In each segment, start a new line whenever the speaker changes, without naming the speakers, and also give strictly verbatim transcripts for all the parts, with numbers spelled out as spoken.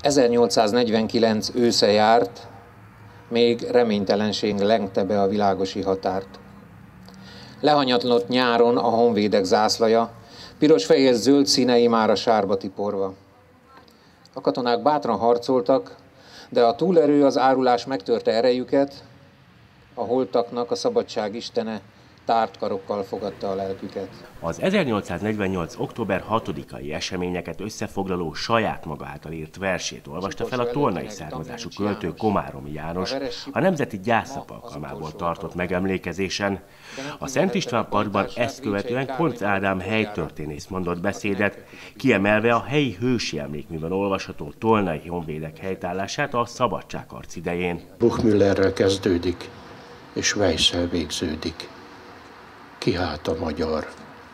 ezernyolcszáznegyvenkilenc ősze járt, még reménytelenség lengte be a világosi határt. Lehanyatlott nyáron a honvédek zászlaja, piros-fehér-zöld színei már a sárba tiporva. A katonák bátran harcoltak, de a túlerő, az árulás megtörte erejüket, a holtaknak a szabadság istene tárt karokkal fogadta a lelküket.
Az ezernyolcszáznegyvennyolc. október hatodikai eseményeket összefoglaló saját maga által írt versét olvasta fel a tolnai származású költő Komáromi János a Nemzeti Gyásznap alkalmából tartott megemlékezésen. A Szent István Parkban ezt követően Koncz Ádám helytörténész mondott beszédet, kiemelve a helyi hősi emlékműben olvasható tolnai honvédek helytállását a szabadságharc idején.
Buchmüllerrel kezdődik, és Weisszel végződik. Ki hát a magyar?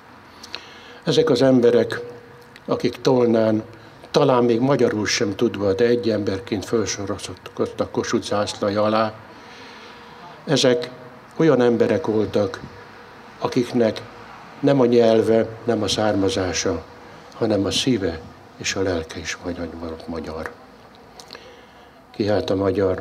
Ezek az emberek, akik Tolnán, talán még magyarul sem tudva, de egy emberként felsorozottak Kossuth zászlaja alá, ezek olyan emberek voltak, akiknek nem a nyelve, nem a származása, hanem a szíve és a lelke is magyar. Ki hát a magyar?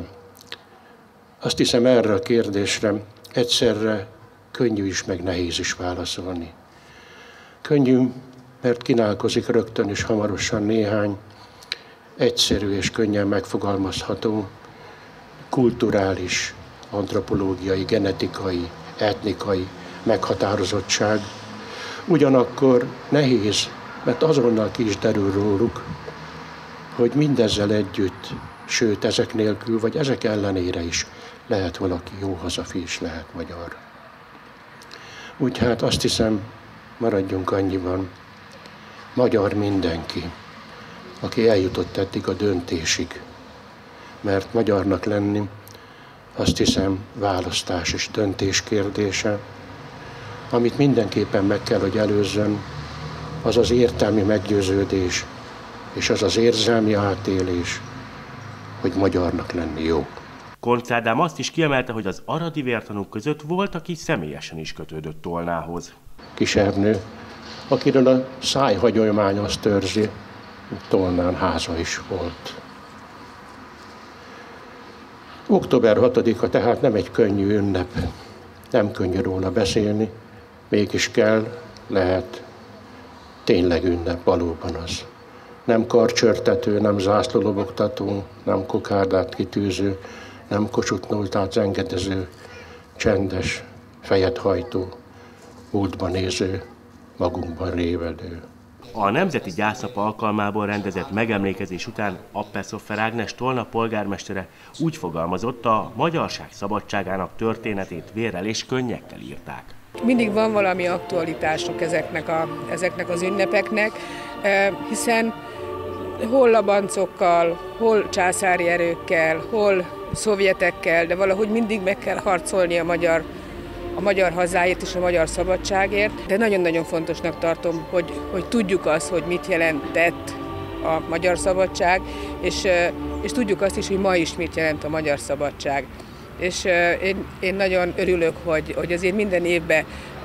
Azt hiszem, erre a kérdésre egyszerre könnyű is, meg nehéz is válaszolni. Könnyű, mert kínálkozik rögtön és hamarosan néhány egyszerű és könnyen megfogalmazható kulturális, antropológiai, genetikai, etnikai meghatározottság. Ugyanakkor nehéz, mert azonnal ki is derül róluk, hogy mindezzel együtt, sőt ezek nélkül, vagy ezek ellenére is lehet valaki jó hazafi, és lehet magyar. Úgy hát azt hiszem, maradjunk annyiban, magyar mindenki, aki eljutott eddig a döntésig. Mert magyarnak lenni, azt hiszem, választás és döntés kérdése. Amit mindenképpen meg kell, hogy előzzön, az az értelmi meggyőződés, és az az érzelmi átélés, hogy magyarnak lenni jó.
Koncz Ádám azt is kiemelte, hogy az aradi vértanúk között volt, aki személyesen is kötődött Tolnához.
Kisernő, akiről a szájhagyomány azt őrzi, Tolnán háza is volt. október hatodika tehát nem egy könnyű ünnep, nem könnyű róla beszélni, mégis kell, lehet, tényleg ünnep, valóban az. Nem karcsörtető, nem zászlólobogtató, nem kokárdát kitűző, nem Kossuth nótát zengedező, csendes, fejet hajtó, múltban néző, magunkban révedő.
A Nemzeti Gyásznap alkalmából rendezett megemlékezés után Appelszoffer Ágnes Tolna polgármestere úgy fogalmazott, a magyarság szabadságának történetét vérrel és könnyekkel írták.
Mindig van valami aktualitások ezeknek, a, ezeknek az ünnepeknek, hiszen hol labancokkal, hol császári erőkkel, hol szovjetekkel, de valahogy mindig meg kell harcolni a magyar, a magyar hazáért és a magyar szabadságért. De nagyon-nagyon fontosnak tartom, hogy, hogy tudjuk azt, hogy mit jelentett a magyar szabadság, és, és tudjuk azt is, hogy ma is mit jelent a magyar szabadság. És én, én nagyon örülök, hogy, hogy azért minden évben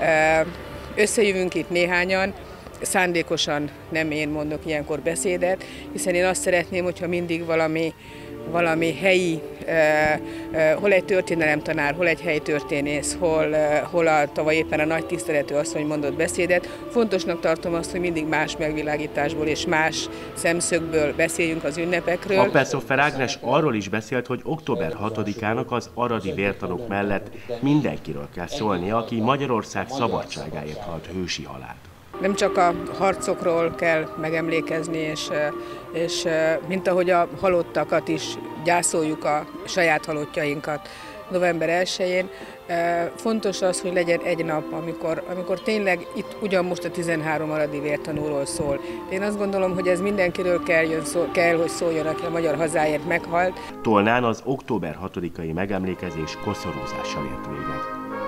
összejövünk itt néhányan, szándékosan nem én mondok ilyenkor beszédet, hiszen én azt szeretném, hogyha mindig valami, valami helyi, eh, eh, hol egy történelemtanár, hol egy helyi történész, hol, eh, hol a, tavaly éppen a nagy tiszteletű asszony mondott beszédet. Fontosnak tartom azt, hogy mindig más megvilágításból és más szemszögből beszéljünk az ünnepekről.
Appelszoffer Ágnes arról is beszélt, hogy október hatodikának az aradi vértanúk mellett mindenkiről kell szólnia, aki Magyarország szabadságáért halt hősi halált.
Nem csak a harcokról kell megemlékezni, és, és mint ahogy a halottakat is gyászoljuk, a saját halottjainkat november elsején, fontos az, hogy legyen egy nap, amikor, amikor tényleg itt ugyan most a tizenhárom aradi vértanúról szól. Én azt gondolom, hogy ez mindenkiről kell, jön szó, kell, hogy szóljon, aki a magyar hazáért meghalt.
Tolnán az október hatodikai megemlékezés koszorúzással ért véget.